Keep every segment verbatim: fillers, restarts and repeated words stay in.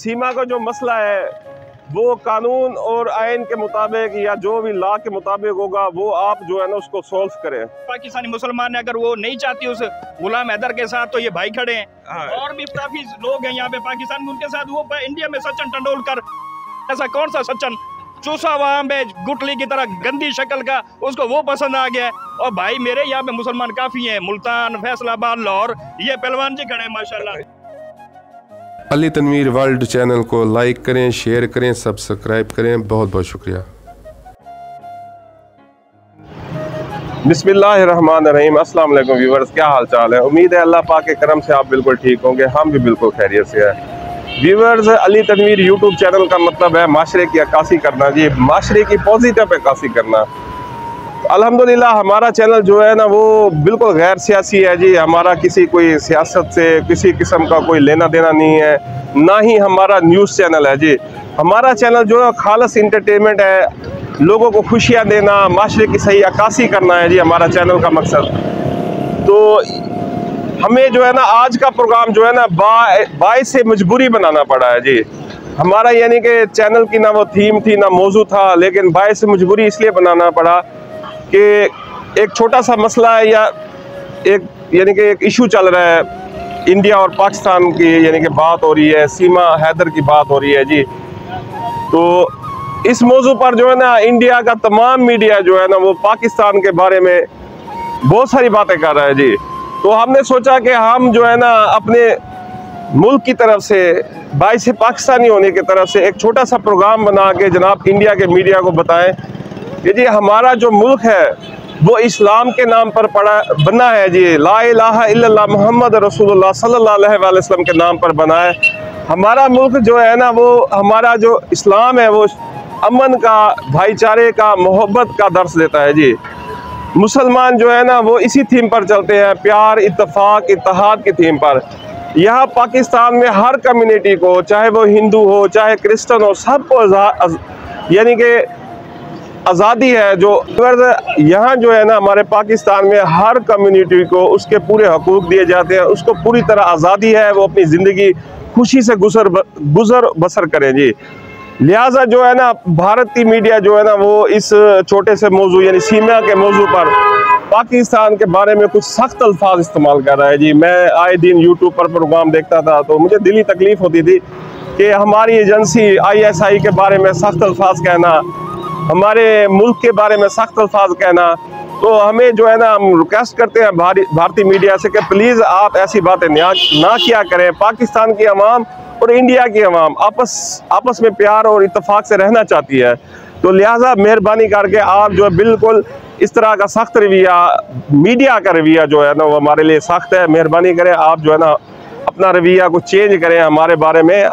सीमा का जो मसला है वो कानून और आइन के मुताबिक या जो भी लॉ के मुताबिक होगा वो आप जो है ना उसको सॉल्व करें। पाकिस्तानी मुसलमान अगर वो नहीं चाहती उस गुलाम हैदर के साथ तो ये भाई खड़े हैं। हाँ। और भी काफी लोग हैं यहाँ पे पाकिस्तान में उनके साथ। वो इंडिया में सचिन तेंदुलकर, ऐसा कौन सा सचिन चूसा वहां पे गुटली की तरह गंदी शक्ल का, उसको वो पसंद आ गया। और भाई मेरे यहाँ पे मुसलमान काफी हैं, मुल्तान, फैसलाबाद, लाहौर, ये पहलवान जी खड़े हैं माशाल्लाह। अली तनवीर वर्ल्ड चैनल को लाइक करें, शेयर करें, सब्सक्राइब करें। बहुत बहुत शुक्रिया। बिस्मिल्लाहिर्रहमानिर्रहीम। अस्सलाम वालेकुम व्यूअर्स, क्या हाल चाल है? उम्मीद है अल्लाह पाक के करम से आप बिल्कुल ठीक होंगे। हम भी बिल्कुल खैरियत से हैं। Viewers, Ali Tanveer YouTube channel का मतलब है माशरे की अक्कासी करना जी, माशरे की पॉजिटिव अक्कासी करना। अल्हम्दुलिल्लाह हमारा चैनल जो है ना वो बिल्कुल गैर सियासी है जी। हमारा किसी कोई सियासत से किसी किस्म का कोई लेना देना नहीं है, ना ही हमारा न्यूज़ चैनल है जी। हमारा चैनल जो है खालस इंटरटेनमेंट है, लोगों को खुशियाँ देना, माशरे की सही अक्कासी करना है जी हमारा चैनल का मकसद। तो हमें जो है ना आज का प्रोग्राम जो है ना बाइस से मजबूरी बनाना पड़ा है जी। हमारा यानी कि चैनल की ना वो थीम थी ना मौजू था, लेकिन बाइस से मजबूरी इसलिए बनाना पड़ा कि एक छोटा सा मसला है या एक यानी कि एक इशू चल रहा है, इंडिया और पाकिस्तान की यानी कि बात हो रही है, सीमा हैदर की बात हो रही है जी। तो इस मौजू पर जो है ना इंडिया का तमाम मीडिया जो है ना वो पाकिस्तान के बारे में बहुत सारी बातें कर रहा है जी। तो हमने सोचा कि हम जो है ना अपने मुल्क की तरफ से, बाइस से पाकिस्तानी होने की तरफ से एक छोटा सा प्रोग्राम बना के जनाब इंडिया के मीडिया को बताएं कि जी हमारा जो मुल्क है वो इस्लाम के नाम पर पड़ा बना है जी। ला इलाहा इल्लल्लाह मुहम्मद रसूलुल्लाह सल्लल्लाहु अलैहि वसल्लम के नाम पर बना है। हमारा मुल्क जो है ना वो हमारा जो इस्लाम है वो अमन का, भाईचारे का, मोहब्बत का दर्स देता है जी। मुसलमान जो है ना वो इसी थीम पर चलते हैं, प्यार, इत्तेफाक, इत्तेहाद की थीम पर। यहाँ पाकिस्तान में हर कम्युनिटी को, चाहे वो हिंदू हो चाहे क्रिश्चियन हो, सबको यानी कि आज़ादी है। जो यहाँ जो है ना हमारे पाकिस्तान में हर कम्युनिटी को उसके पूरे हकूक़ दिए जाते हैं, उसको पूरी तरह आज़ादी है, वो अपनी ज़िंदगी खुशी से गुजर गुजर बसर करें जी। लिहाजा जो है ना भारतीय मीडिया जो है ना वो इस छोटे से मौजू यानी सीमा के मौजू पर पाकिस्तान के बारे में कुछ सख्त अल्फाज इस्तेमाल कर रहा है जी। मैं आए दिन यूट्यूब पर प्रोग्राम देखता था तो मुझे दिली तकलीफ होती थी कि हमारी एजेंसी आई एस आई के बारे में सख्त अल्फाज कहना, हमारे मुल्क के बारे में सख्त अल्फाज कहना। तो हमें जो है ना हम रिक्वेस्ट करते हैं भारतीय मीडिया से कि प्लीज़ आप ऐसी बातें ना ना किया करें। पाकिस्तान की अवाम और इंडिया की अवाम आपस आपस में प्यार और इत्तेफाक से रहना चाहती है। तो लिहाजा मेहरबानी करके आप जो है बिल्कुल इस तरह का सख्त रवैया, मीडिया का रवैया जो है ना वो हमारे लिए सख्त है। मेहरबानी करें आप जो है ना अपना रवैया को चेंज करें हमारे बारे में।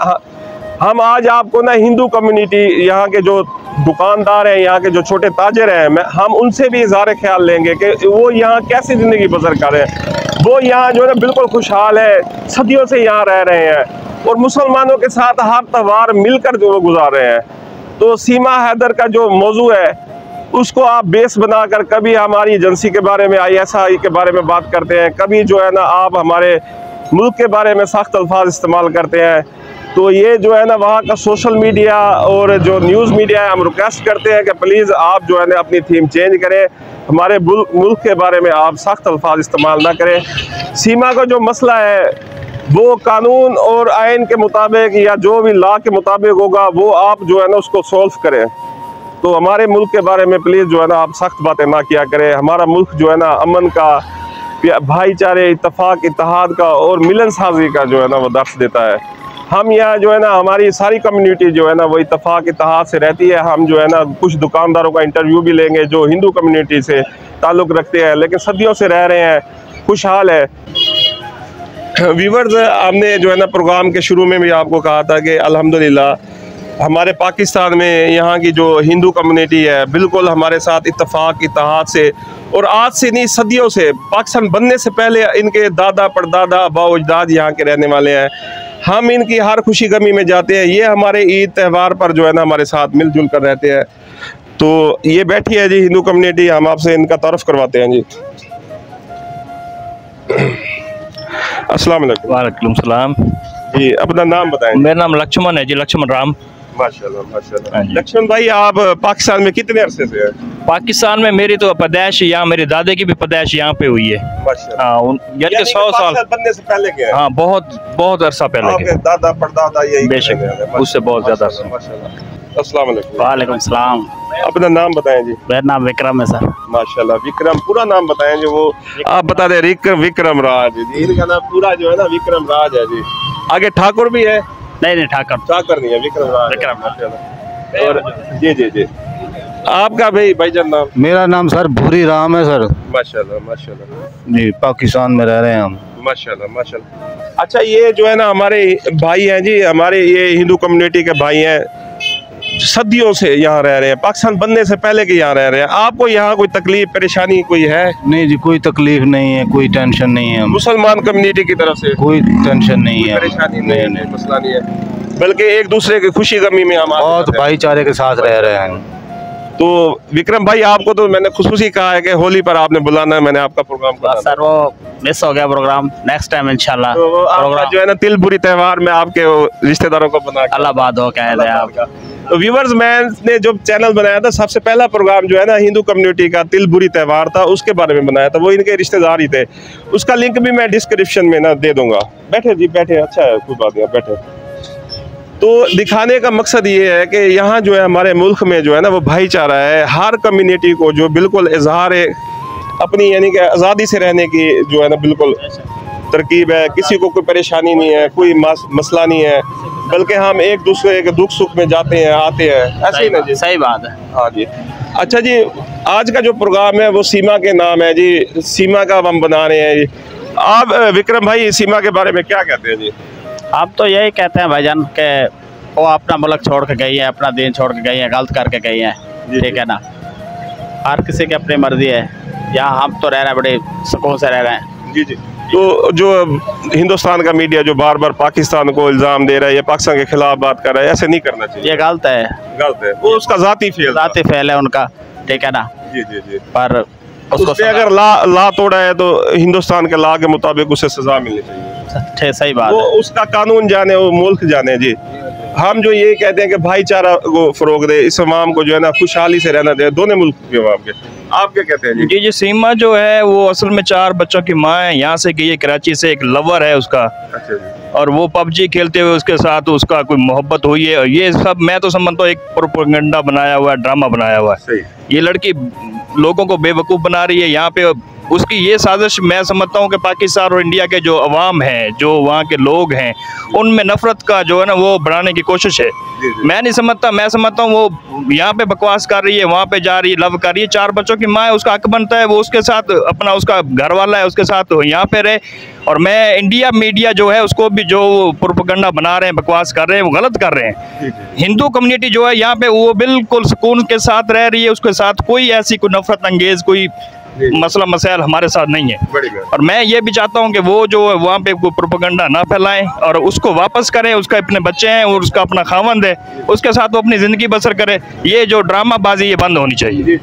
हम आज आपको ना हिंदू कम्युनिटी, यहाँ के जो दुकानदार हैं, यहाँ के जो छोटे ताजर हैं, मैं हम उनसे भी इज़हार ख्याल लेंगे कि वो यहाँ कैसी ज़िंदगी बसर कर रहे हैं। वो यहाँ जो है ना बिल्कुल खुशहाल है, सदियों से यहाँ रह रहे हैं और मुसलमानों के साथ हर त्यौहार मिलकर जो वो गुजार रहे हैं। तो सीमा हैदर का जो मौजू है उसको आप बेस बनाकर कभी हमारी एजेंसी के बारे में, आई एस आई के बारे में बात करते हैं, कभी जो है ना आप हमारे मुल्क के बारे में सख्त अल्फाज इस्तेमाल करते हैं। तो ये जो है ना वहाँ का सोशल मीडिया और जो न्यूज़ मीडिया है, हम रिक्वेस्ट करते हैं कि प्लीज़ आप जो है ना अपनी थीम चेंज करें, हमारे मुल्क के बारे में आप सख्त अल्फाज इस्तेमाल ना करें। सीमा का जो मसला है वो कानून और आइन के मुताबिक या जो भी लॉ के मुताबिक होगा वो आप जो है ना उसको सॉल्व करें। तो हमारे मुल्क के बारे में प्लीज़ जो है ना आप सख्त बातें ना किया करें। हमारा मुल्क जो है ना अमन का, भाईचारे, इत्तेफाक, इत्तेहाद का और मिलनसाजी का जो है ना वो दर्स देता है। हम यहाँ जो है ना हमारी सारी कम्युनिटी जो है ना वो इत्तेफाक इत्तेहाद से रहती है। हम जो है ना कुछ दुकानदारों का इंटरव्यू भी लेंगे जो हिंदू कम्युनिटी से ताल्लुक़ रखते हैं लेकिन सदियों से रह रहे हैं, खुशहाल है। व्यूअर्स, हमने जो है ना प्रोग्राम के शुरू में भी आपको कहा था कि अल्हम्दुलिल्लाह हमारे पाकिस्तान में यहाँ की जो हिंदू कम्युनिटी है बिल्कुल हमारे साथ इत्तेफाक इत्तेहाद से, और आज से नहीं सदियों से, पाकिस्तान बनने से पहले इनके दादा परदादा अबा अजदाद यहाँ के रहने वाले हैं। हम इनकी हर खुशी गमी में जाते हैं, ये हमारे ईद त्यौहार पर जो है ना हमारे साथ मिलजुल कर रहते हैं। तो ये बैठी है जी हिंदू कम्युनिटी, हम आपसे इनका तारुफ करवाते हैं जी। अस्सलाम वालेकुम। वालेकुम सलाम। जी अपना नाम बताएं। मेरा नाम लक्ष्मण है जी, लक्ष्मण राम। माशाल्लाह माशाल्लाह। हाँ जी। लक्ष्मण भाई आप पाकिस्तान में कितने अरसे से हैं? पाकिस्तान में मेरी तो पैदाइश यहाँ, मेरे दादे की भी पैदाइश यहाँ पे हुई है। माशाल्लाह। हाँ, उन- यानी कि सौ साल पाकिस्तान बनने से पहले के हैं? हाँ, बहुत बहुत अरसा पहले आपके के। दादा परदादा यही बेशक, करते हैं। उससे बहुत ज्यादा। माशाल्लाह, माशाल्लाह। अस्सलाम वालेकुम। वालेकुम सलाम। अपना नाम बताएं जी। मेरा नाम विक्रम है सर। माशाल्लाह। विक्रम, पूरा नाम बताएं जो वो आप बता दें। विक्रम विक्रम राज जी, इनका नाम पूरा जो है ना विक्रम राज है जी। आगे ठाकुर भी है? नहीं नहीं ठाकर। ठाकुर नहीं है, विक्रम राज है। विक्रम। माशाल्लाह। और जी जी जी आपका भाई भाईजान नाम? मेरा नाम सर भूरी राम है सर। माशाल्लाह माशाल्लाह। जी पाकिस्तान में रह रहे हैं हम। माशाल्लाह माशाल्लाह। अच्छा ये जो है ना हमारे भाई हैं जी, हमारे ये हिंदू कम्युनिटी के भाई हैं, सदियों से यहाँ रह रहे हैं, पाकिस्तान बनने से पहले के यहाँ रह रहे हैं। आपको यहाँ कोई तकलीफ परेशानी कोई है? नहीं जी कोई तकलीफ नहीं है, कोई टेंशन नहीं है, मुसलमान कम्युनिटी की तरफ से कोई टेंशन नहीं कोई है, परेशानी नहीं है, कोई मसला नहीं है, बल्कि एक दूसरे की खुशी गमी में हम आते बहुत रहते हैं। भाईचारे के साथ रह रहे हैं। तो विक्रम भाई आपको तो मैंने खुशूसी कहा है कि होली पर आपने बुलाना है, मैंने आपका प्रोग्राम बस कराना है। सर वो मिस हो गया प्रोग्राम, नेक्स्ट टाइम इंशाल्लाह तो वो आपका प्रोग्राम जो है ना तिल बुरी त्योहार में आपके वो रिश्तेदारों को बना के अल्लाह बाद हो कह रहे आप। तो व्यूवर्स मैंने जो चैनल बनाया था सबसे पहला प्रोग्राम जो है ना हिंदू कम्युनिटी का तिल बुरी त्योहार था, उसके बारे में बनाया था। वो इनके रिश्तेदार ही थे, उसका लिंक भी मैं डिस्क्रिप्शन में ना दे दूंगा। बैठे जी बैठे, अच्छा है कोई बात नहीं, बैठे। तो दिखाने का मकसद ये है कि यहाँ जो है हमारे मुल्क में जो है ना वो भाईचारा है, हर कम्युनिटी को जो बिल्कुल इजहार अपनी यानी कि आज़ादी से रहने की जो है ना बिल्कुल तरकीब है, किसी को कोई परेशानी नहीं है, कोई मस, मसला नहीं है, बल्कि हम एक दूसरे के दुख सुख में जाते हैं आते हैं, ऐसे ही ना जी? सही बात है। हाँ जी। अच्छा जी आज का जो प्रोग्राम है वो सीमा के नाम है जी, सीमा का हम बना रहे हैं जी। आप अ, विक्रम भाई सीमा के बारे में क्या कहते हैं जी? आप तो यही कहते हैं भाईजान के वो अपना मुल्क छोड़ के गई है, अपना दीन छोड़ के गई है, गलत करके गई है, ठीक है ना। हर किसी की अपनी मर्जी है, यहाँ हम तो रह रहे हैं बड़े सुकून से रह रहे हैं। जी जी। तो जो हिंदुस्तान का मीडिया जो बार बार पाकिस्तान को इल्जाम दे रहा है या पाकिस्तान के खिलाफ बात कर रहा है, ऐसे नहीं करना चाहिए, ये गलत है, गलत है, वो उसका जाती फेल था। जाती फेल है उनका, ठीक है ना। जी जी जी। पर उसको उसने अगर ला ला तोड़ा है तो हिंदुस्तान के ला के मुताबिक उसे सजा मिलनी चाहिए। ठीक सही बात वो है। उसका कानून जाने, वो मुल्क जाने जी। हम जो ये कहते हैं कि भाईचारा को फरोग दे, इस अवाम को जो है ना खुशहाली से रहना दे, दोनों मुल्क के अवाम के। आप क्या कहते हैं जी? जी जी सीमा जो है वो असल में चार बच्चों की माँ है, यहाँ से गई है कराची से, एक लवर है उसका, अच्छा जी। और वो पबजी खेलते हुए उसके साथ उसका कोई मोहब्बत हुई है। और ये सब मैं तो समझता हूँ एक प्रोपेगेंडा बनाया हुआ है, ड्रामा बनाया हुआ है। सही। ये लड़की लोगों को बेवकूफ़ बना रही है यहाँ पे। उसकी ये साजिश मैं समझता हूँ कि पाकिस्तान और इंडिया के जो अवाम हैं, जो वहाँ के लोग हैं, उनमें नफरत का जो है ना वो बढ़ाने की कोशिश है। मैं नहीं समझता, मैं समझता हूँ वो यहाँ पे बकवास कर रही है, वहाँ पे जा रही है, लव कर रही है, चार बच्चों की माँ है, उसका हक बनता है वो उसके साथ अपना, उसका घर वाला है उसके साथ यहाँ पे रहे। और मैं इंडिया मीडिया जो है उसको भी जो प्रोपेगेंडा बना रहे हैं, बकवास कर रहे हैं, वो गलत कर रहे हैं। हिंदू कम्युनिटी जो है यहाँ पे वो बिल्कुल सुकून के साथ रह रही है, उसके साथ कोई ऐसी कोई नफरत अंगेज कोई मसला मसाइल हमारे साथ नहीं है। और मैं ये भी चाहता हूँ कि वो जो वहाँ पे कोई प्रोपेगेंडा ना फैलाएं और उसको वापस करें। उसका अपने बच्चे हैं और उसका अपना खावंद है, उसके साथ वो अपनी ज़िंदगी बसर करे। ये जो ड्रामाबाजी ये बंद होनी चाहिए।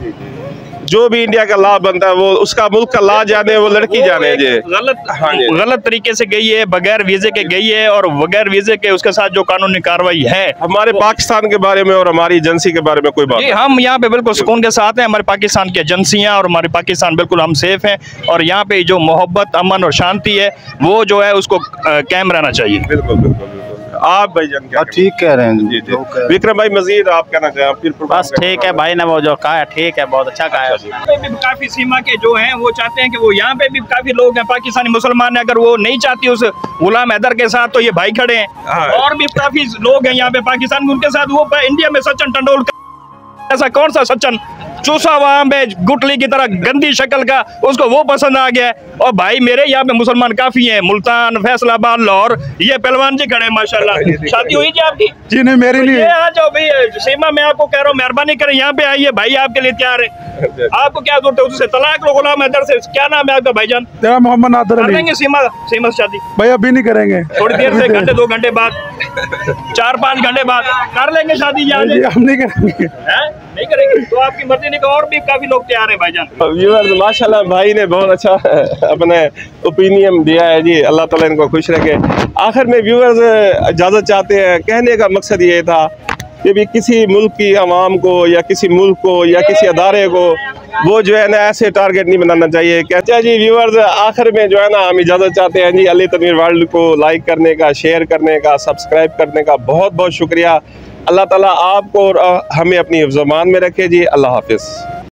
जो भी इंडिया का ला बनता है वो उसका मुल्क का ला जाने, वो लड़की जाने जी। गलत हाँ जी। गलत तरीके से गई है, बगैर वीजे के गई है, और बगैर वीजे के उसके साथ जो कानूनी कार्रवाई है। हमारे पाकिस्तान के बारे में और हमारी एजेंसी के बारे में कोई बात जी हम यहाँ पे बिल्कुल सुकून के साथ हैं। हमारे पाकिस्तान की एजेंसियाँ और हमारे पाकिस्तान बिल्कुल हम सेफ हैं, और यहाँ पे जो मोहब्बत, अमन और शांति है वो जो है उसको कायम रहना चाहिए। बिल्कुल बिल्कुल बिल्कुल। आप भाईजान क्या आप ठीक कह रहे हैं जी जी, जो कह- विक्रम भाई मजीद आप कहना चाहें? फिर बस ठीक है भाई ने वो जो कहा है ठीक है, बहुत अच्छा कहा है उसने। यहाँ पे भी काफी सीमा के जो हैं वो चाहते हैं कि वो यहाँ पे भी काफी लोग हैं पाकिस्तानी मुसलमान हैं, अगर वो नहीं चाहती उस गुलाम हैदर के साथ तो ये भाई खड़े हैं। हाँ। और भी काफी लोग हैं यहाँ पे पाकिस्तान में, उनके साथ वो इंडिया में सचिन तेंदुलकर, ऐसा कौन सा सचिन चूसा वहां पे गुटली की तरह गंदी शक्ल का, उसको वो पसंद आ गया है। और भाई मेरे यहाँ पे मुसलमान काफी हैं, मुल्तान, फैसलाबाद, लाहौर, ये पहलवान जी खड़े हैं माशाल्लाह। शादी हुई जी आपकी? जी नहीं मेरी ये आ जाओ भाई सीमा, मैं आपको कह रहा हूँ मेहरबानी करें यहाँ पे आइए, भाई आपके लिए तैयार है। आपको क्या जरूरत है उससे? तलाक लो गुलाम हैदर से। क्या नाम है आपका भाईजान? तेरा मोहम्मद नादर कर अली। लेंगे सीमा सीमा से शादी भाई अभी नहीं करेंगे, थोड़ी देर से, घंटे दो घंटे बाद, चार पाँच घंटे बाद कर लेंगे शादी। यहाँ जी हम नहीं करेंगे। हैं? नहीं करेंगे तो आपकी मर्जी नहीं, और भी काफी लोग तैयार हैं भाईजान। व्यूअर्स माशाल्लाह भाई ने बहुत अच्छा अपने ओपिनियन दिया है जी, अल्लाह ताला इनको खुश रखे। आखिर में व्यूअर्स इजाज़त चाहते हैं, कहने का मकसद ये था कि भी किसी मुल्क की आवाम को या किसी मुल्क को या किसी अदारे को वो जो है ना ऐसे टारगेट नहीं बनाना चाहिए। कहते हैं जी व्यूअर्स, आखिर में जो है ना हम इजाज़त चाहते हैं जी। अली तनवीर वर्ल्ड को लाइक करने का, शेयर करने का, सब्सक्राइब करने का बहुत बहुत शुक्रिया। अल्लाह ताला आपको और हमें अपनी हिफ्ज़-ओ-मान में रखे जी। अल्लाह हाफिज़।